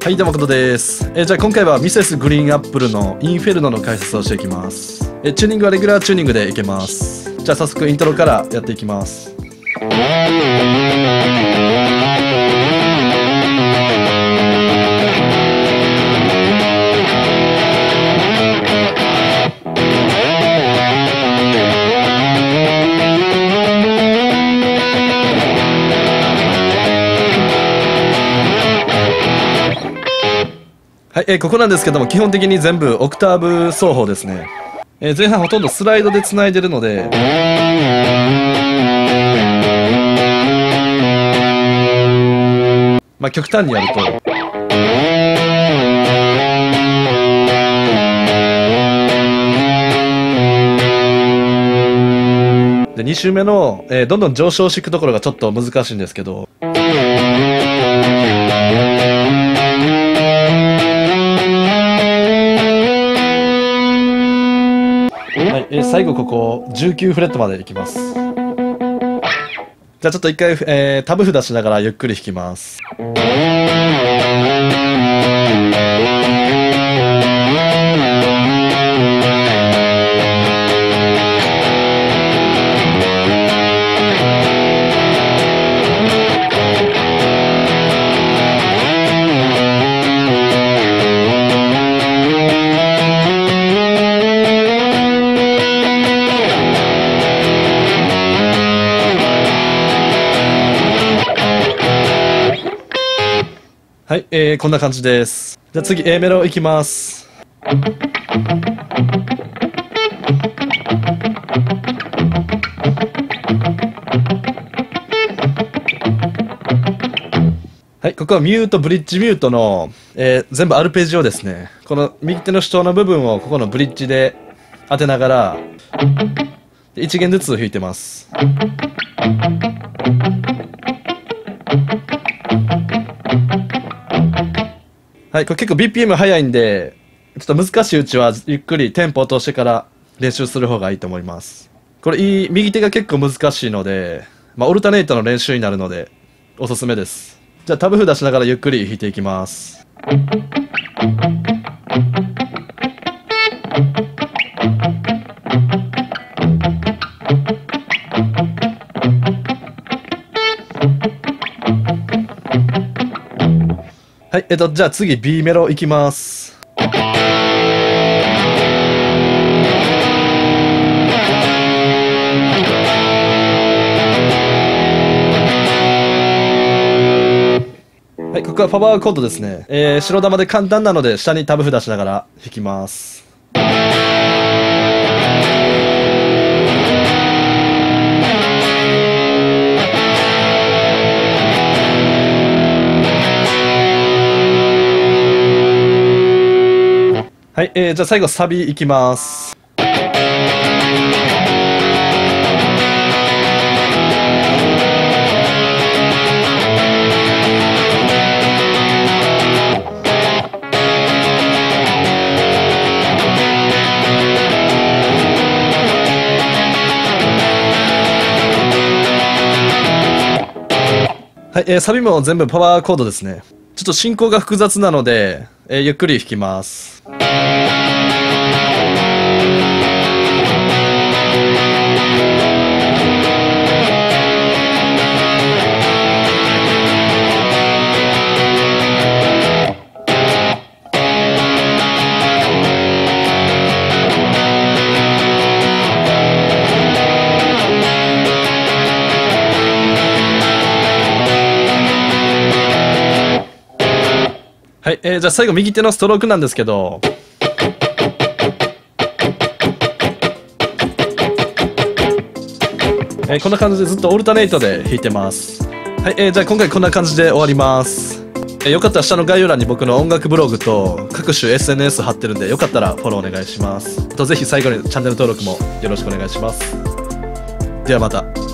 はい、どうもことです。じゃあ今回はミセスグリーンアップルのインフェルノの解説をしていきます。チューニングはレギュラーチューニングでいけます。じゃあ早速イントロからやっていきます。はい、ここなんですけども、基本的に全部オクターブ奏法ですね。前半ほとんどスライドで繋いでるので、まあ極端にやると、で2周目の、どんどん上昇していくところがちょっと難しいんですけど、はい、最後ここ19フレットまでいきます。じゃあちょっと一回、タブ札しながらゆっくり弾きます。はい、こんな感じです。じゃあ次 A メロいきます。はい、ここはミュート、ブリッジミュートの、全部アルペジオですね。この右手の主張の部分をここのブリッジで当てながら、1弦ずつ弾いてます。はい、これ結構 BPM 速いんで、ちょっと難しいうちはゆっくりテンポを通してから練習する方がいいと思います。これ右手が結構難しいので、まあ、オルタネートの練習になるので、おすすめです。じゃあタブ札しながらゆっくり弾いていきます。はい、じゃあ次 B メロいきます。はい、ここはパワーコードですね。白玉で簡単なので下にタブ札しながら弾きます。はい、じゃあ最後サビいきます。はい、サビも全部パワーコードですね。ちょっと進行が複雑なので、ゆっくり弾きます。はい、じゃあ最後右手のストロークなんですけど、こんな感じでずっとオルタネートで弾いてます。はい、じゃあ今回こんな感じで終わります。よかったら下の概要欄に僕の音楽ブログと各種 SNS 貼ってるんで、よかったらフォローお願いします。あとぜひ最後にチャンネル登録もよろしくお願いします。ではまた。